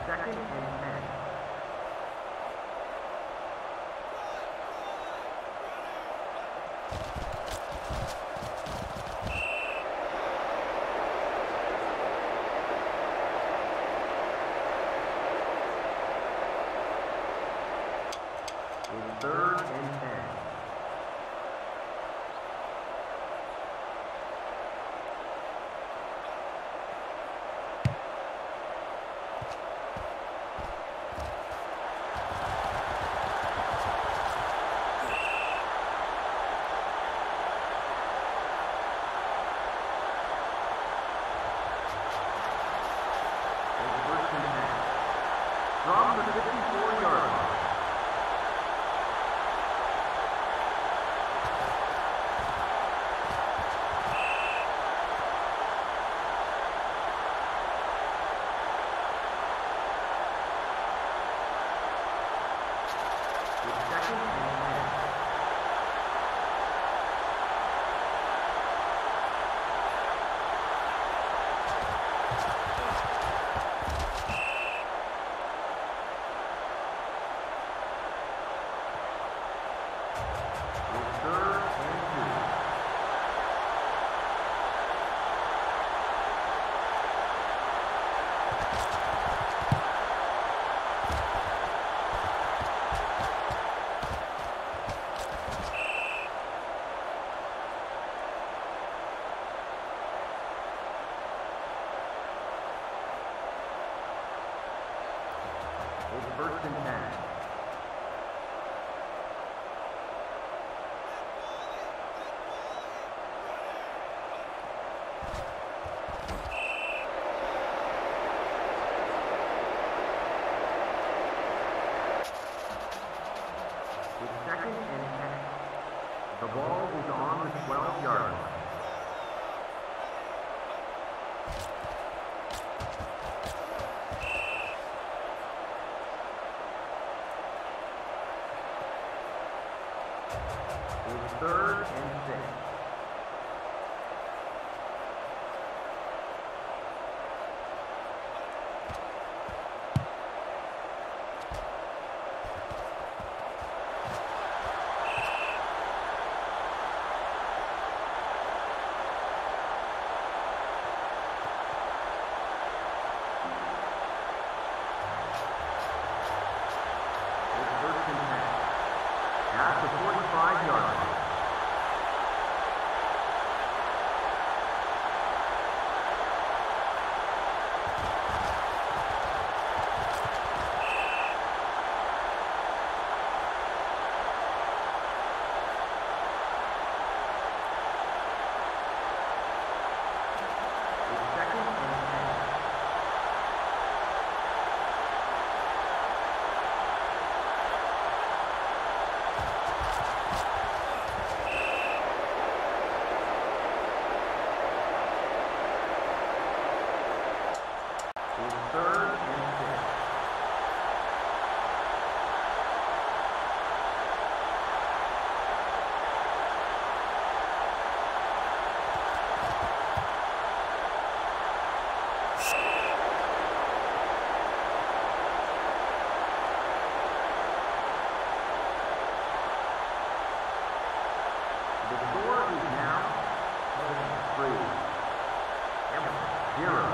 second and 10. Third and 10. First and 10. From the 54-yard line. First and 10. With second and 10. The ball is on the 12-yard line. Third and 6. First and 10. At the 45-yard line. Third and 6. The score is now 3. 0.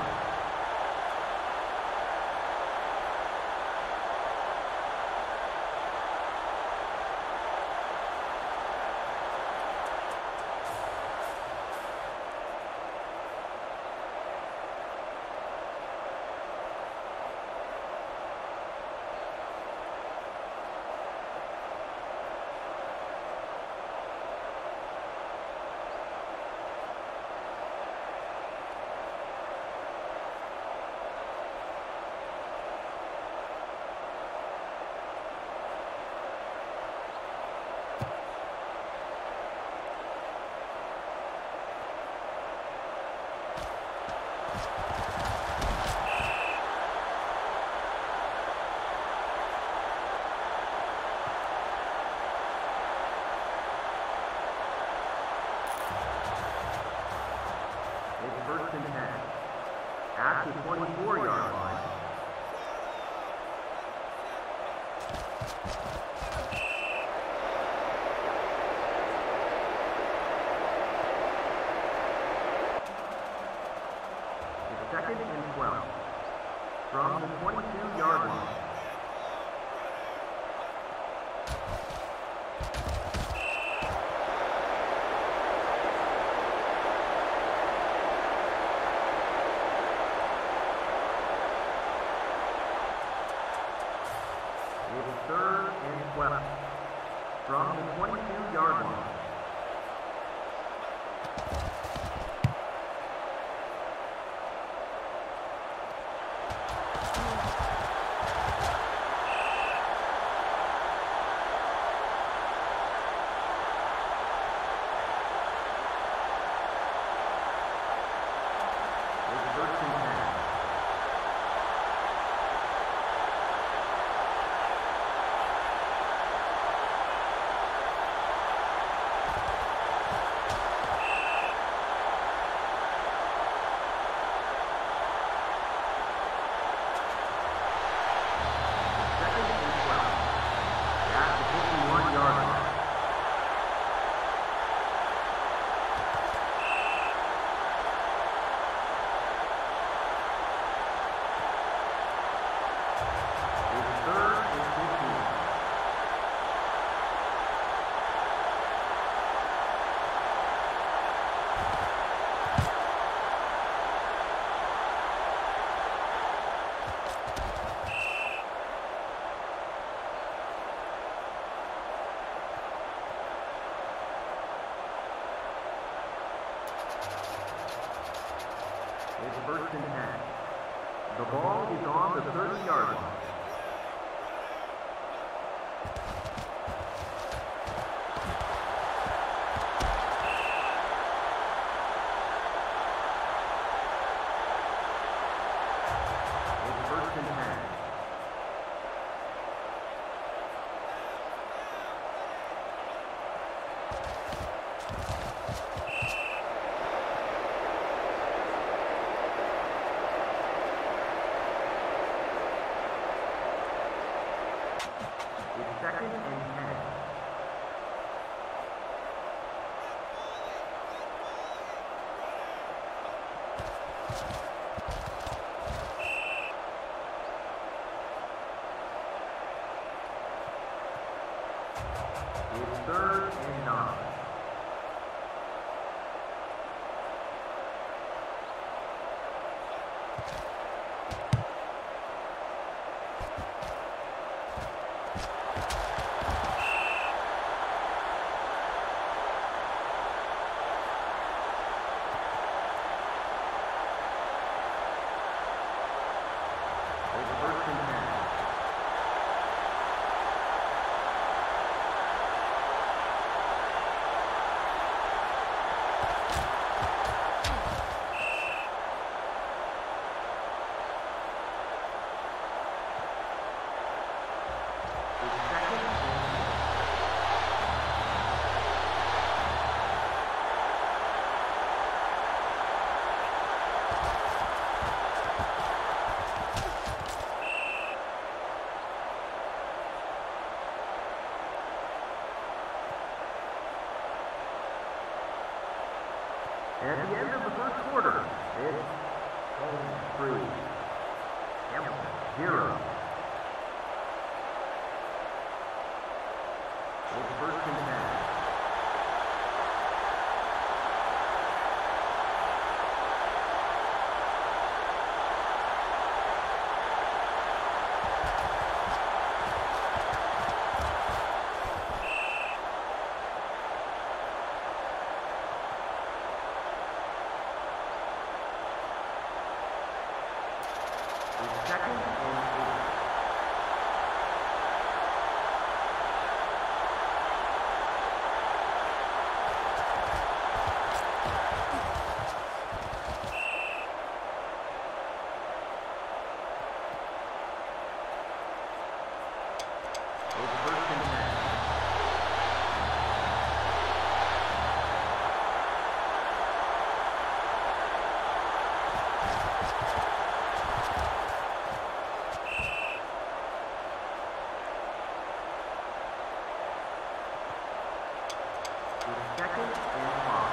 First and 10. At the 24-yard line. Second and 12. From the 22-yard line. It's third and 12. From the 22-yard line. It's first and 10. The ball is on the 30-yard line. It's first and 10. Second and 10. It's third and 9. At the end of the first quarter, it's Home 3, Hamilton 0. It's first and 10. Second and 8. It's second and 5.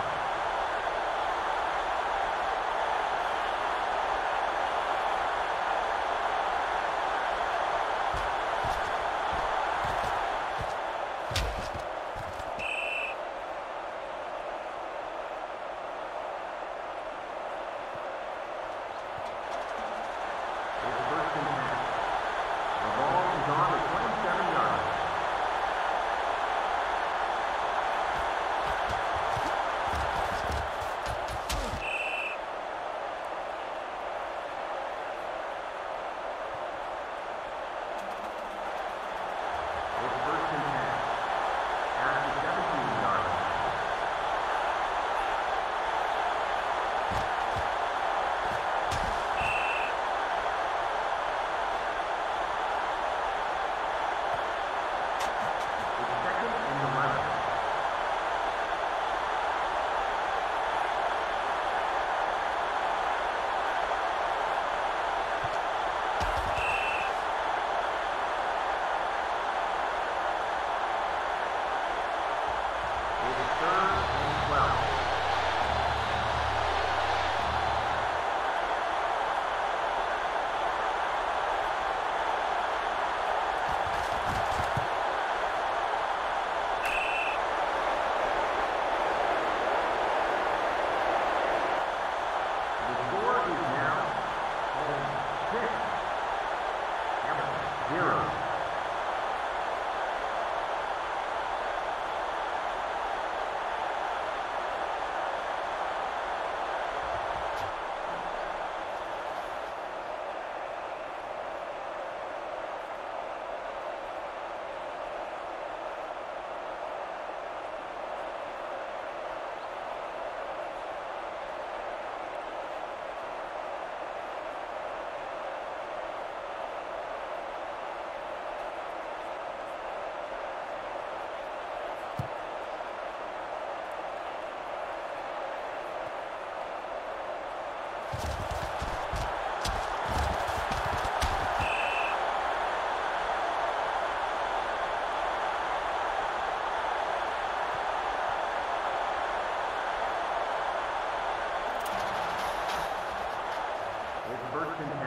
First and 10.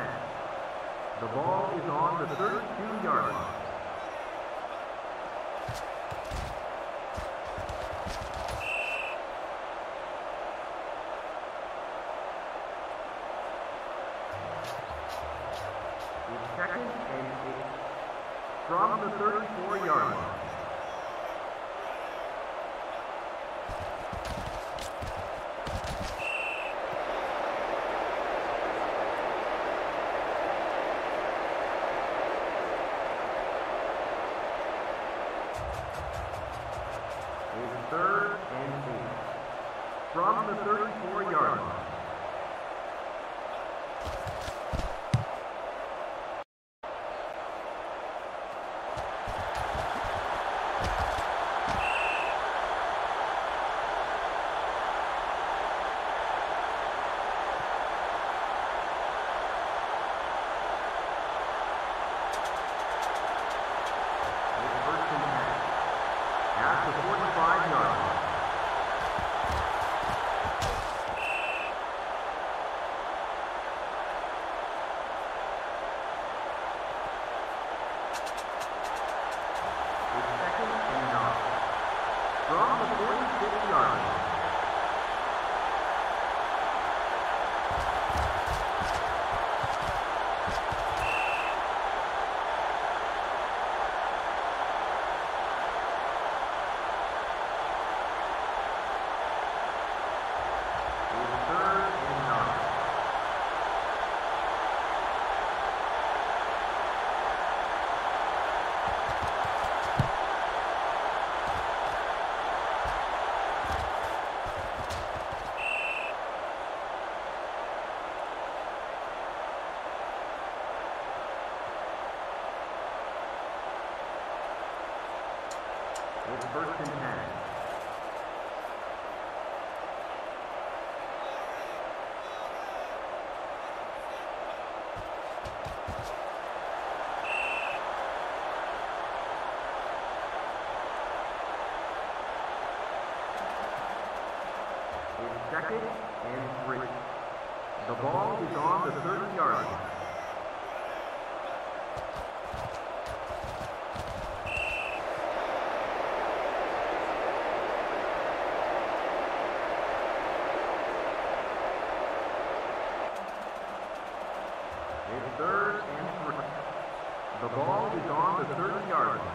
The ball is on the 32-yard line. It's second and 8 from the 34-yard line. Third and 8 from the 34-yard line. It's first and 10 at the 45-yard line. From the 46-yard line. It's third and 9. It's first and 10. It's second and 3. The ball is on the 30-yard line. It's third and 3. The ball is on the 30-yard line.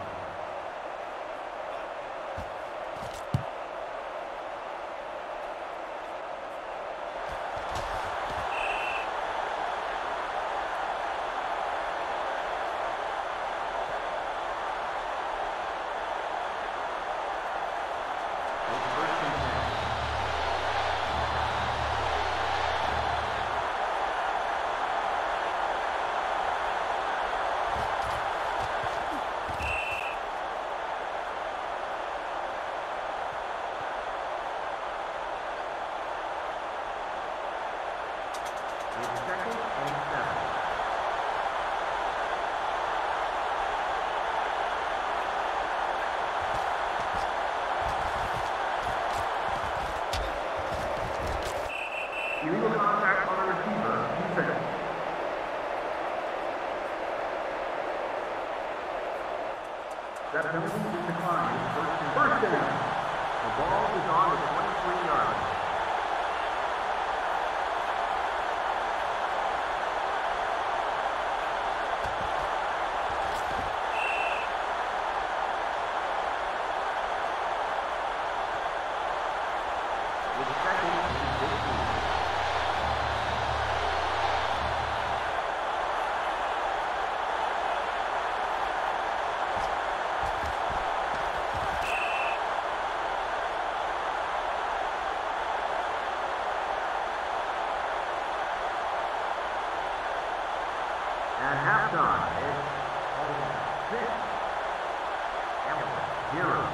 Illegal contact on the receiver, defense. That penalty is declined. First down. The ball is on the 23-yard line. With second and 15. At halftime, it's 6, Hamilton 0.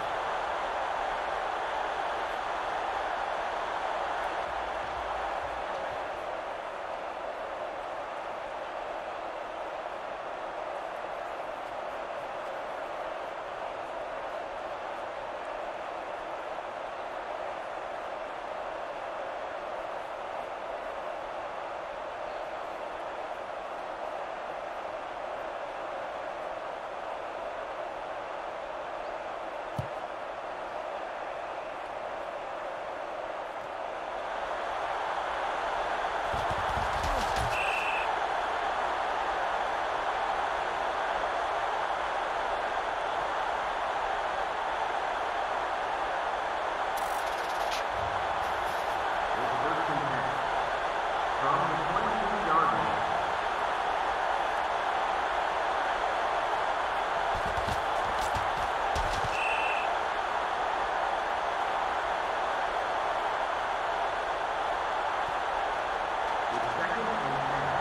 From the 22-yard line. It's second and 10.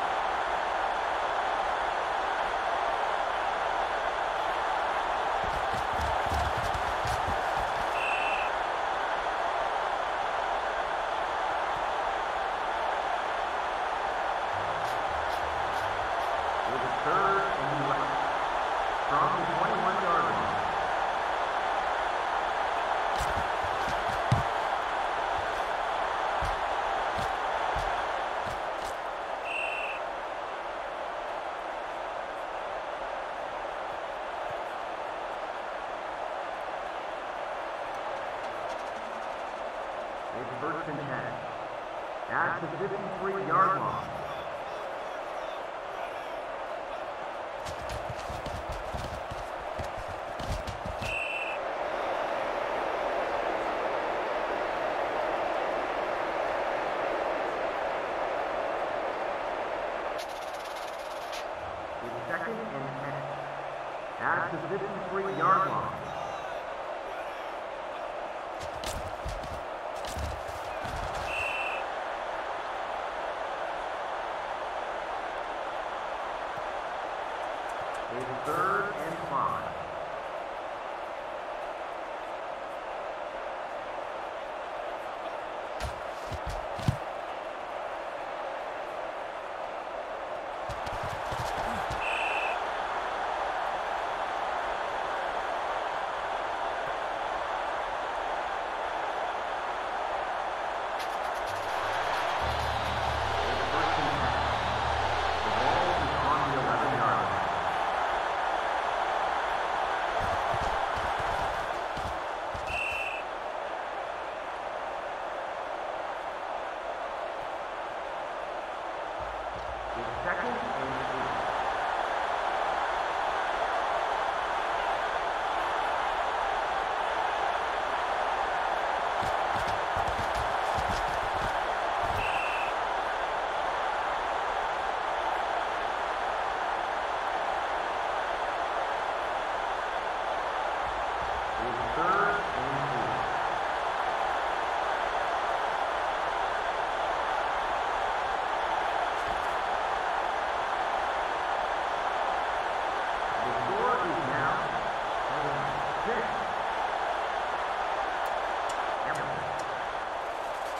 It's third and 11. From the 21-yard line. It's first and 10. At the 53-yard line. It's second and 10. At the 53-yard line. It's third and 5.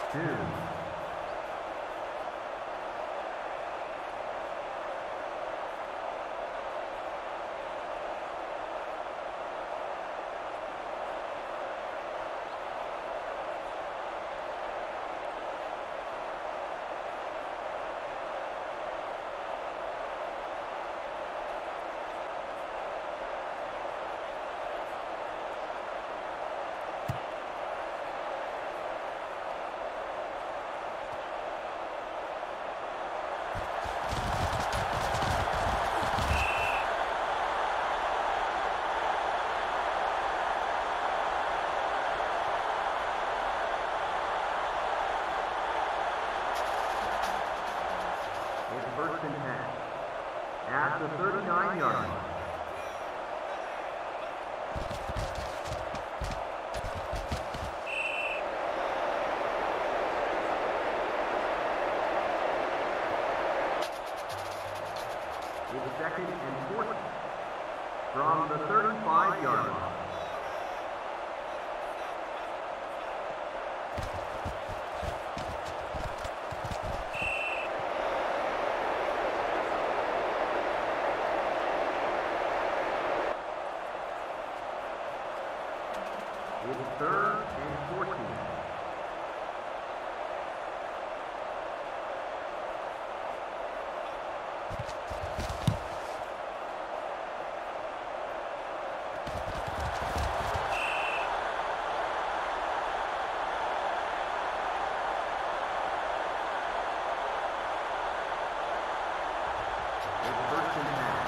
2. First and 10 at the 39-yard line. It's second and 40 from the 35-yard line. It's third and 14. It's first and 10.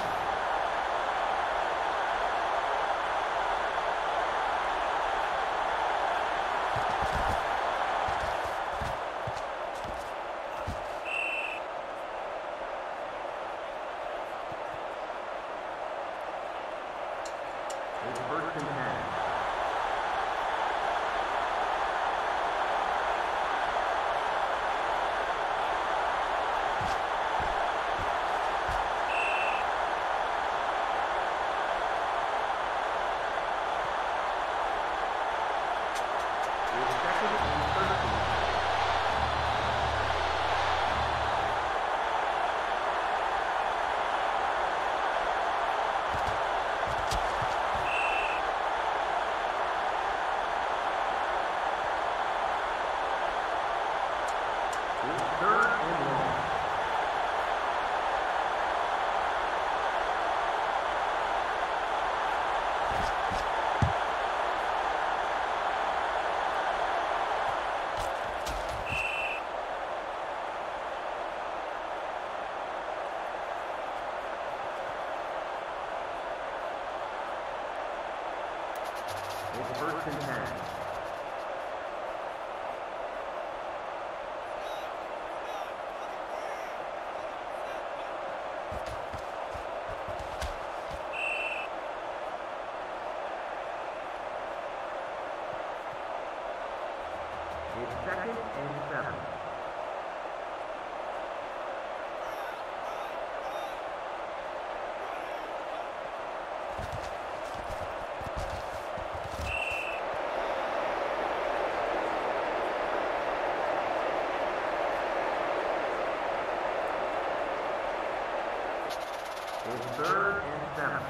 It's first and 10. It's second and 13. It's third and long. It's first and 10. It's second and 7. It's third and 7.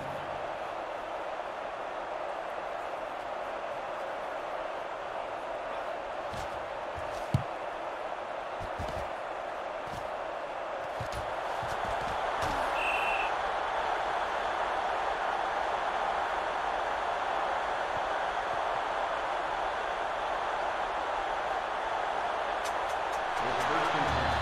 It's first and 10.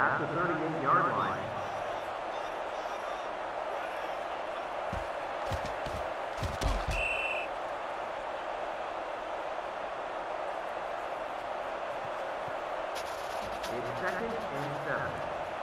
at the 38-yard line. It's 2nd and 7.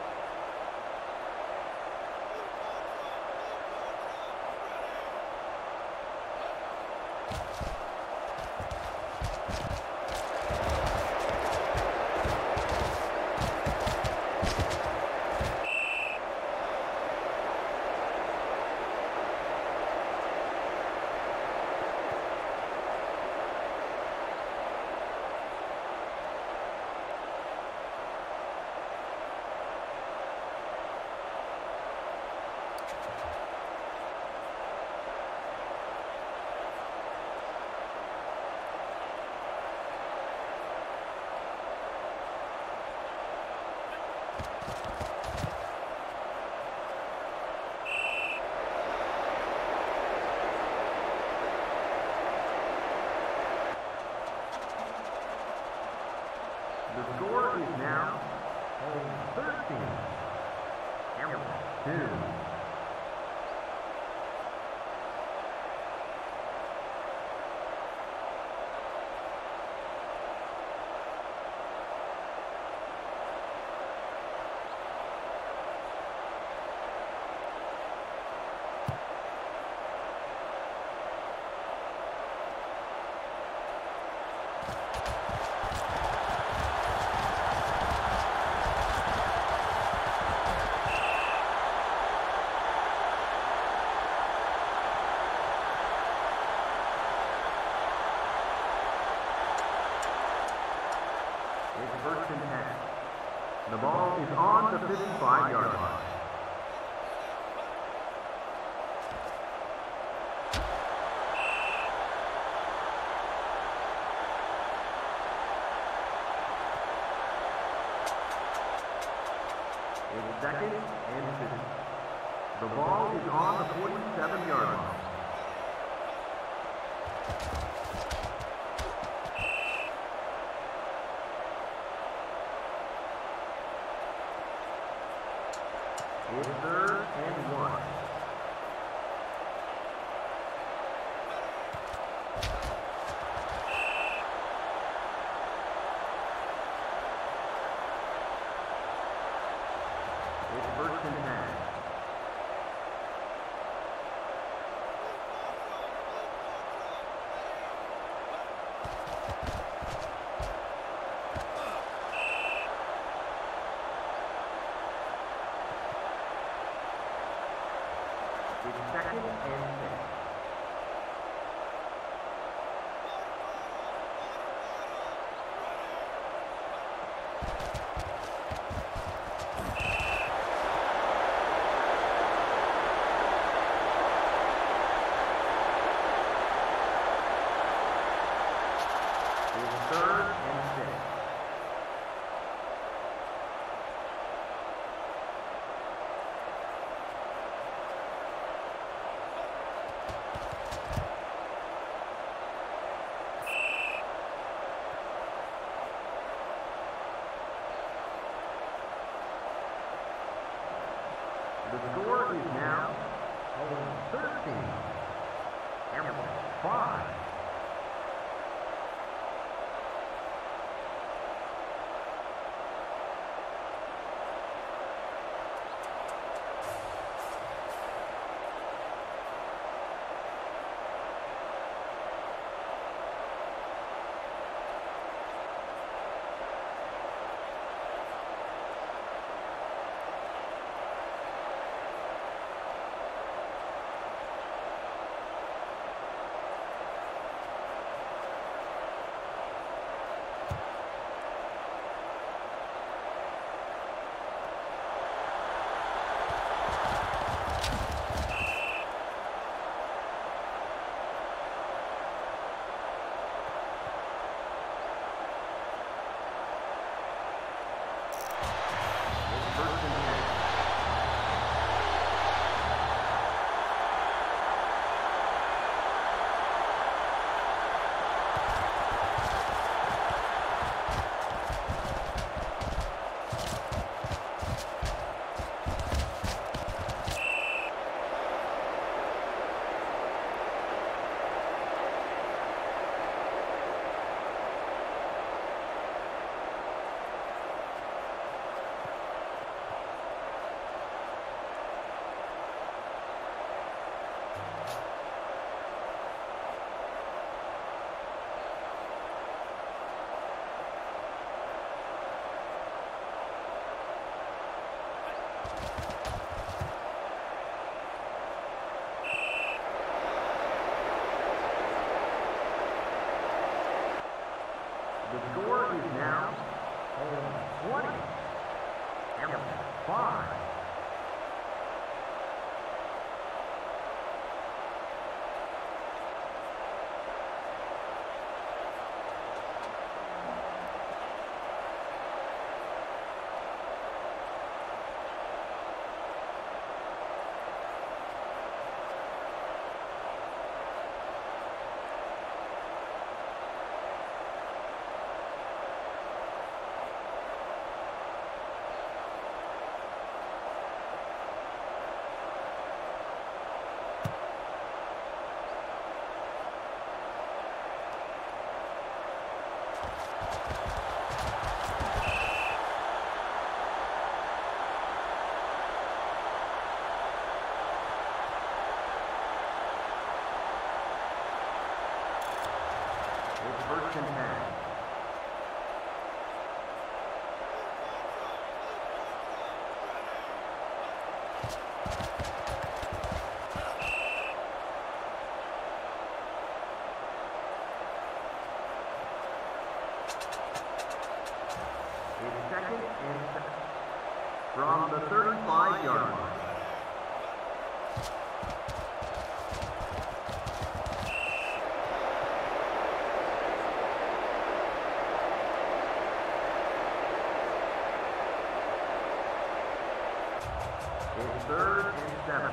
The score is now 13. Hamilton 2. It's 1st and 10. The ball is on the 55-yard line. It's 2nd and 2. The ball is on the 47-yard line. It's 3rd and 1. It's 1st and 10. It's 2nd and 6. It's 3rd and 6. The score is now 13. Hamilton 5. is now home 20. Hamilton 5. First and 10. It's second and 7 from the 35-yard line. It's third and 7.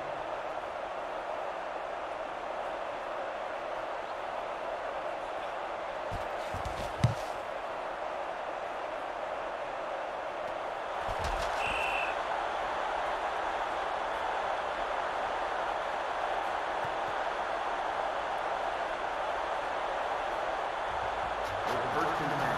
It's first and 10.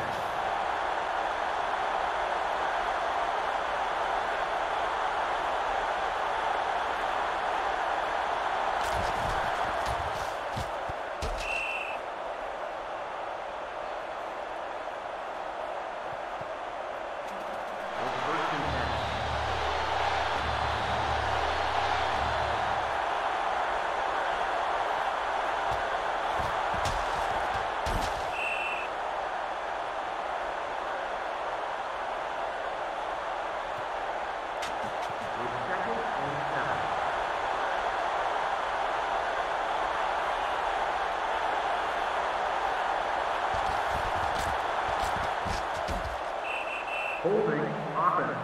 Holding offense.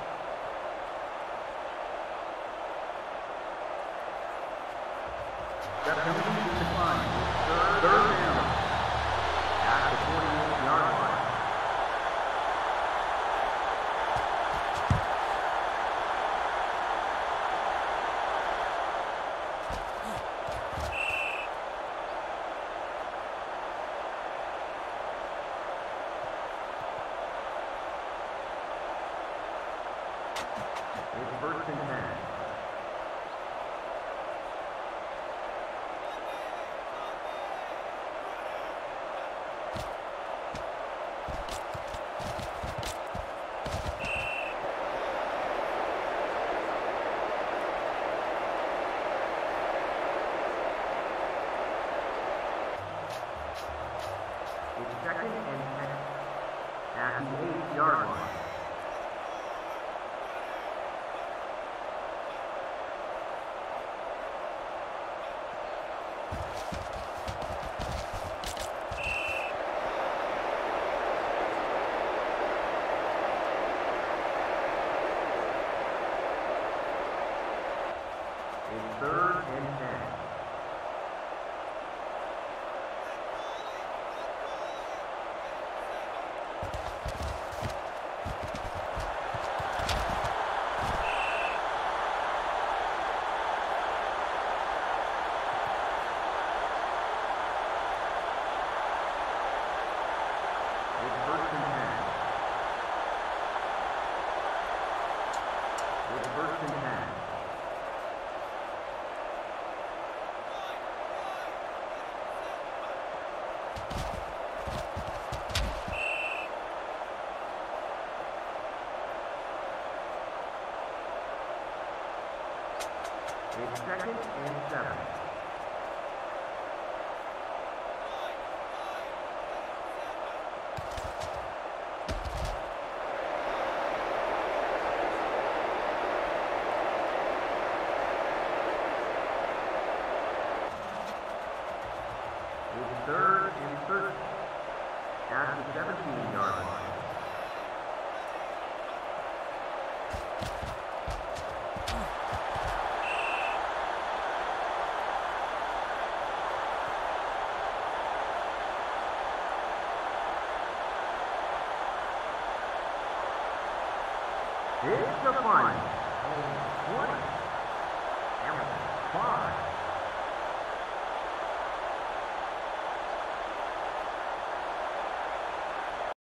That penalty is declined. Third down at the 48-yard line. It's first and 10. It's second and 10 at the 8-yard line. It's third and 10. It's first and 10. It's first and 10. It's second and 7. 3rd and 13 at the 17-yard line. It's the final. 20. Hamilton 5.